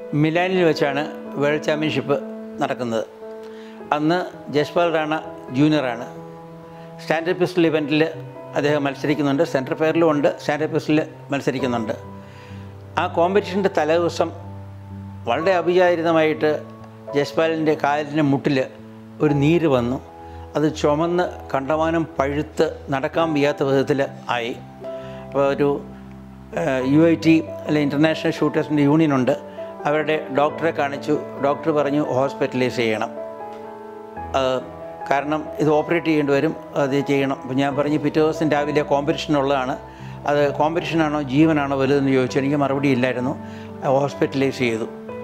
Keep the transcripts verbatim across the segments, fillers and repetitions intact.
മിലാനിൽ വെച്ചാണ് world championship നടക്കുന്നത്. അന്ന് ജസ്പാൽ റാണ ജൂനിയറാണ്. സ്റ്റാൻഡേർഡ് പിസ്റ്റൽ ഇവൻറ്റിൽ അദ്ദേഹം മത്സരിക്കുന്നുണ്ട്. സെൻട്രൽ ഫെയറിലും ഉണ്ട്, സ്റ്റാൻഡേർഡ് പിസ്റ്റലിൽ മത്സരിക്കുന്നുണ്ട്. ആ കോമ്പറ്റീഷൻ്റെ തലേദിവസം വളരെ അവിചാരിതമായിട്ട് ജസ്പാലിൻ്റെ കാലിൻ്റെ മുട്ടിൽ ഒരു നീര് വന്നു. അത് ചുമന്ന് കണ്ടമാനം പഴുത്ത് നടക്കാൻ വയ്യാത്ത വിധത്തിൽ ആയി. അപ്പോൾ ഒരു യു ഐ ടി അല്ലെ ഇൻ്റർനാഷണൽ ഷൂട്ടേഴ്സിൻ്റെ യൂണിയനുണ്ട്. അവരുടെ ഡോക്ടറെ കാണിച്ചു. ഡോക്ടർ പറഞ്ഞു ഹോസ്പിറ്റലൈസ് ചെയ്യണം, കാരണം ഇത് ഓപ്പറേറ്റ് ചെയ്യേണ്ടി വരും, അത് ചെയ്യണം. അപ്പോൾ ഞാൻ പറഞ്ഞു പിറ്റേ ദിവസം രാവിലെ കോമ്പറ്റീഷൻ ഉള്ളതാണ്, അത് കോമ്പറ്റീഷനാണോ ജീവനാണോ വലുതെന്ന് ചോദിച്ചു. എനിക്ക് മറുപടി ഇല്ലായിരുന്നു. ഹോസ്പിറ്റലൈസ് ചെയ്തു.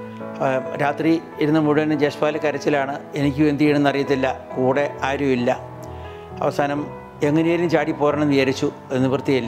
രാത്രി ഇരുന്ന് മുഴുവനും ജസ്പാൽ കരച്ചിലാണ്. എനിക്കും എന്ത് ചെയ്യണമെന്ന് അറിയത്തില്ല, കൂടെ ആരുമില്ല. അവസാനം എങ്ങനെയും ചാടി പോരണമെന്ന് വിചാരിച്ചു, നിവൃത്തിയില്ല.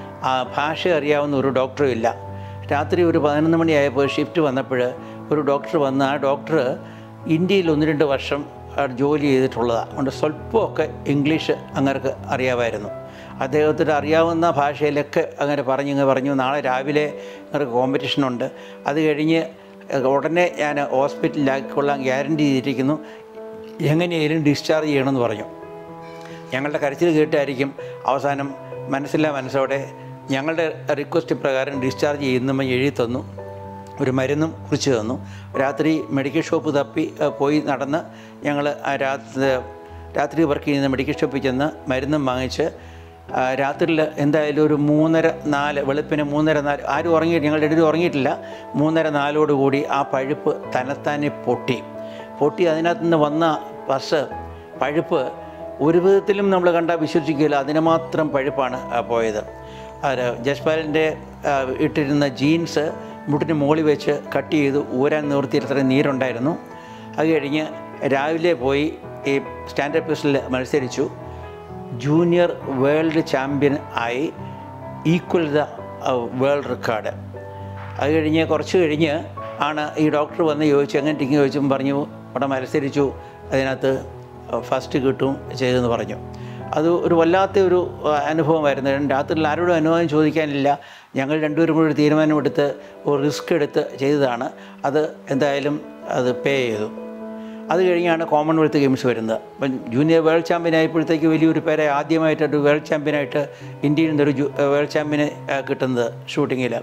ഭാഷ അറിയാവുന്ന ഒരു ഡോക്ടറും ഇല്ല. രാത്രി ഒരു പതിനൊന്ന് മണിയായപ്പോൾ ഷിഫ്റ്റ് വന്നപ്പോൾ ഒരു ഡോക്ടർ വന്ന്, ആ ഡോക്ടർ ഇന്ത്യയിൽ ഒന്ന് രണ്ട് വർഷം ജോലി ചെയ്തിട്ടുള്ളതാണ്. അതുകൊണ്ട് സ്വല്പമൊക്കെ ഇംഗ്ലീഷ് അങ്ങർക്ക് അറിയാമായിരുന്നു. അദ്ദേഹത്തിന് അറിയാവുന്ന ഭാഷയിലൊക്കെ അങ്ങനെ പറഞ്ഞിങ്ങ് പറഞ്ഞു, നാളെ രാവിലെ നിങ്ങൾക്ക് കോമ്പറ്റീഷനുണ്ട്, അത് കഴിഞ്ഞ് ഉടനെ ഞാൻ ഹോസ്പിറ്റലിലാക്കിക്കൊള്ളാൻ ഗ്യാരണ്ടി ചെയ്തിരിക്കുന്നു, എങ്ങനെയായാലും ഡിസ്ചാർജ് ചെയ്യണമെന്ന് പറഞ്ഞു. ഞങ്ങളുടെ കരച്ചിൽ കേട്ടായിരിക്കും അവസാനം മനസ്സില്ലാ മനസ്സോടെ ഞങ്ങളുടെ റിക്വസ്റ്റ് പ്രകാരം ഡിസ്ചാർജ് ചെയ്യുന്നപ്പോൾ എഴുതി തന്നു, ഒരു മരുന്നും കുറിച്ച് തന്നു. രാത്രി മെഡിക്കൽ ഷോപ്പ് തപ്പി പോയി നടന്ന് ഞങ്ങൾ രാത്രി രാത്രി വർക്ക് ചെയ്യുന്ന മെഡിക്കൽ ഷോപ്പിൽ ചെന്ന് മരുന്നും വാങ്ങിച്ച് രാത്രിയിൽ എന്തായാലും ഒരു മൂന്നര നാല് വെളുപ്പിന് മൂന്നര നാല് ആരും ഉറങ്ങി, ഞങ്ങളുടെ ഇടയിൽ ഉറങ്ങിയിട്ടില്ല. മൂന്നര നാലോടുകൂടി ആ പഴുപ്പ് തന്നെത്താനെ പൊട്ടി പൊട്ടി അതിനകത്ത് നിന്ന് വന്ന പസ് പഴുപ്പ് ഒരു വിധത്തിലും നമ്മൾ കണ്ടാൽ വിശ്വസിക്കില്ല, അതിന് മാത്രം പഴുപ്പാണ് പോയത്. അത് ജസ്പാലിൻ്റെ ഇട്ടിരുന്ന ജീൻസ് മുട്ടിന് മുകളിൽ വെച്ച് കട്ട് ചെയ്ത് ഊരാൻ നിവൃത്തിയിലത്രയും നീരുണ്ടായിരുന്നു. അത് കഴിഞ്ഞ് രാവിലെ പോയി ഈ സ്റ്റാൻഡേർഡ് പിസ്റ്റലിൽ മത്സരിച്ചു. ജൂനിയർ വേൾഡ് ചാമ്പ്യൻ ആയി, ഈക്വൽ ദ വേൾഡ് റെക്കോർഡ്. അത് കഴിഞ്ഞ് കുറച്ച് കഴിഞ്ഞ് ആണ് ഈ ഡോക്ടർ വന്ന് ചോദിച്ചു, എങ്ങനെ ടിങ്ങി ചോദിച്ചും പറഞ്ഞു അവിടെ മത്സരിച്ചു, അതിനകത്ത് ഫസ്റ്റ് കിട്ടും ചെയ്തെന്ന് പറഞ്ഞു. അത് ഒരു വല്ലാത്ത ഒരു അനുഭവമായിരുന്നു. രാത്രിയിൽ ആരോടും അനുഭവം ചോദിക്കാനില്ല. ഞങ്ങൾ രണ്ടുപേരും കൂടി ഒരു തീരുമാനമെടുത്ത് ഒരു റിസ്ക് എടുത്ത് ചെയ്തതാണ്. അത് എന്തായാലും അത് പേ ചെയ്തു. അത് കഴിഞ്ഞാണ് കോമൺവെൽത്ത് ഗെയിംസ് വരുന്നത്. അപ്പം ജൂനിയർ വേൾഡ് ചാമ്പ്യൻ ആയപ്പോഴത്തേക്ക് വലിയൊരു പേരെ ആദ്യമായിട്ടൊരു വേൾഡ് ചാമ്പ്യനായിട്ട് ഇന്ത്യയിൽ നിന്നൊരു വേൾഡ് ചാമ്പ്യന് കിട്ടുന്നത് ഷൂട്ടിങ്ങിൽ.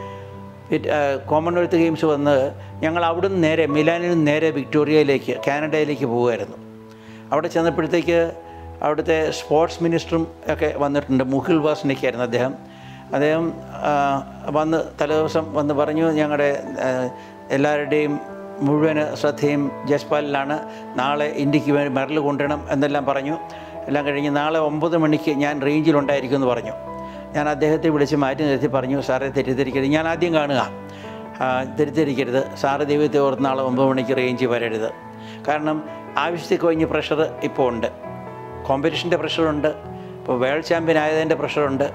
കോമൺവെൽത്ത് ഗെയിംസ് വന്ന് ഞങ്ങൾ അവിടെ നിന്ന് നേരെ മിലാനിൽ നിന്ന് നേരെ വിക്ടോറിയയിലേക്ക് കാനഡയിലേക്ക് പോകുമായിരുന്നു. അവിടെ ചെന്നപ്പോഴത്തേക്ക് അവിടുത്തെ സ്പോർട്സ് മിനിസ്റ്ററും ഒക്കെ വന്നിട്ടുണ്ട്. മുഖിൽ വാസ്നിക്കായിരുന്നു അദ്ദേഹം. അദ്ദേഹം വന്ന് തലേദിവസം വന്ന് പറഞ്ഞു, ഞങ്ങളുടെ എല്ലാവരുടെയും മുഴുവൻ ശ്രദ്ധയും ജസ്പാലിലാണ്, നാളെ ഇന്ത്യക്ക് വേണ്ടി മെഡൽ കൊണ്ടുവരണം എന്നെല്ലാം പറഞ്ഞു. എല്ലാം കഴിഞ്ഞ് നാളെ ഒമ്പത് മണിക്ക് ഞാൻ റേഞ്ചിലുണ്ടായിരിക്കും എന്ന് പറഞ്ഞു. ഞാൻ അദ്ദേഹത്തെ വിളിച്ച് മാറ്റി നിർത്തി പറഞ്ഞു, സാറെ തെറ്റിദ്ധരിക്കരുത്, ഞാൻ ആദ്യം കാണുക, തെറ്റിദ്ധരിക്കരുത്, സാറ് ദൈവത്തെ ഓർത്ത് നാളെ ഒമ്പത് മണിക്ക് റേഞ്ച് വരരുത്. കാരണം ആവശ്യത്തിൽ കഴിഞ്ഞ് പ്രഷർ ഇപ്പോൾ ഉണ്ട്, കോമ്പറ്റീഷൻ്റെ പ്രഷറുണ്ട്, ഇപ്പോൾ വേൾഡ് ചാമ്പ്യൻ ആയതിൻ്റെ പ്രഷറുണ്ട്.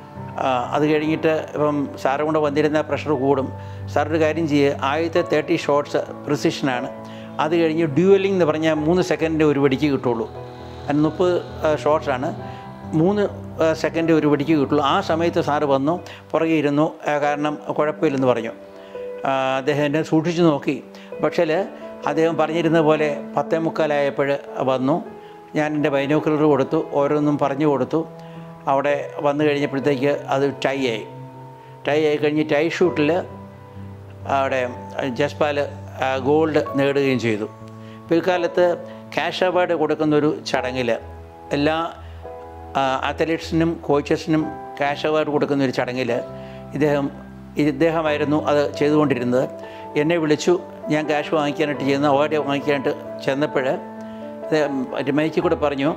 അത് കഴിഞ്ഞിട്ട് ഇപ്പം സാറും കൂടെ വന്നിരുന്ന പ്രഷർ കൂടും. സാറൊരു കാര്യം ചെയ്യുക, ആദ്യത്തെ തേർട്ടി ഷോട്ട്സ് പ്രിസിഷനാണ്. അത് കഴിഞ്ഞ് ഡ്യൂവലിംഗ് എന്ന് പറഞ്ഞാൽ മൂന്ന് സെക്കൻഡിൻ്റെ ഒരു വെടിക്ക് കിട്ടുള്ളൂ. അതിന് മുപ്പത് ഷോട്ട്സാണ്, മൂന്ന് സെക്കൻഡ് ഒരു വെടിക്ക് കിട്ടുള്ളൂ. ആ സമയത്ത് സാറ് വന്നു, പുറകെ ഇരുന്നു, കാരണം കുഴപ്പമില്ലെന്ന് പറഞ്ഞു. അദ്ദേഹം എന്നെ സൂക്ഷിച്ചു നോക്കി. പക്ഷേ അദ്ദേഹം പറഞ്ഞിരുന്ന പോലെ പത്തേ മുക്കാലായപ്പോൾ വന്നു. ഞാൻ എൻ്റെ ബൈനോക്കുലർ കൊടുത്തു, ഓരോന്നും പറഞ്ഞു കൊടുത്തു. അവിടെ വന്നു കഴിഞ്ഞപ്പോഴത്തേക്ക് അത് ടൈ ആയി ടൈ ആയി കഴിഞ്ഞ് ടൈ ഷൂട്ടിൽ അവിടെ ജസ്പാൽ ഗോൾഡ് നേടുകയും ചെയ്തു. പിൽക്കാലത്ത് ക്യാഷ് അവാർഡ് കൊടുക്കുന്നൊരു ചടങ്ങിൽ എല്ലാ അത്ലറ്റ്സിനും കോച്ചസിനും ക്യാഷ് അവാർഡ് കൊടുക്കുന്നൊരു ചടങ്ങിൽ ഇദ്ദേഹം ഇദ്ദേഹമായിരുന്നു അത് ചെയ്തുകൊണ്ടിരുന്നത്. എന്നെ വിളിച്ചു, ഞാൻ ക്യാഷ് വാങ്ങിക്കാനായിട്ട് ചെയ്യുന്ന അവാർഡ് വാങ്ങിക്കാനായിട്ട് ചെന്നപ്പോൾ മൈക്കിൽ കൂടെ പറഞ്ഞു,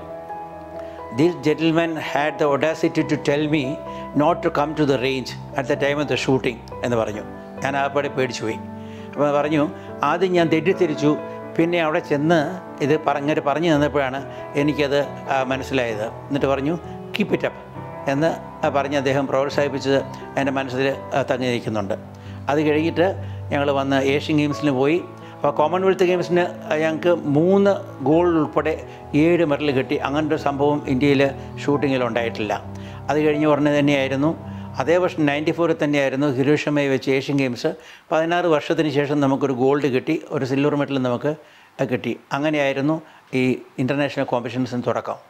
this gentleman had the audacity to tell me not to come to the range at the time of the shooting എന്ന് പറഞ്ഞു. ഞാൻ ആപ്പടെ പേടിച്ചു പോയി. അപ്പോൾ പറഞ്ഞു, ആദ്യം ഞാൻ തെറ്റിദ്ധരിച്ചു, പിന്നെ അവിടെ ചെന്ന് ഇത് പറഞ്ഞിട്ട് പറഞ്ഞു തന്നപ്പോഴാണ് എനിക്കത് മനസ്സിലായത്. എന്നിട്ട് പറഞ്ഞു കീപ്പ് ഇറ്റ് അപ്പ് എന്ന് പറഞ്ഞ് അദ്ദേഹം പ്രോത്സാഹിപ്പിച്ചത് എൻ്റെ മനസ്സിൽ തങ്ങിയിരിക്കുന്നുണ്ട്. അത് കഴിഞ്ഞിട്ട് ഞങ്ങൾ വന്ന് ഏഷ്യൻ ഗെയിംസിന് പോയി. അപ്പോൾ കോമൺവെൽത്ത് ഗെയിംസിന് ഞങ്ങൾക്ക് മൂന്ന് ഗോൾഡ് ഉൾപ്പെടെ ഏഴ് മെഡൽ കിട്ടി. അങ്ങനത്തെ ഒരു സംഭവം ഇന്ത്യയിൽ ഷൂട്ടിങ്ങിൽ ഉണ്ടായിട്ടില്ല. അത് കഴിഞ്ഞ് ഉടനെ തന്നെയായിരുന്നു അതേ വർഷം നയൻറ്റി ഫോറിൽ തന്നെയായിരുന്നു ഹിരോഷിമയിൽ വെച്ച് ഏഷ്യൻ ഗെയിംസ്. പതിനാറ് വർഷത്തിന് ശേഷം നമുക്കൊരു ഗോൾഡ് കിട്ടി, ഒരു സിൽവർ മെഡൽ നമുക്ക് കിട്ടി. അങ്ങനെയായിരുന്നു ഈ ഇൻ്റർനാഷണൽ കോമ്പറ്റീഷൻസിന് തുടക്കം.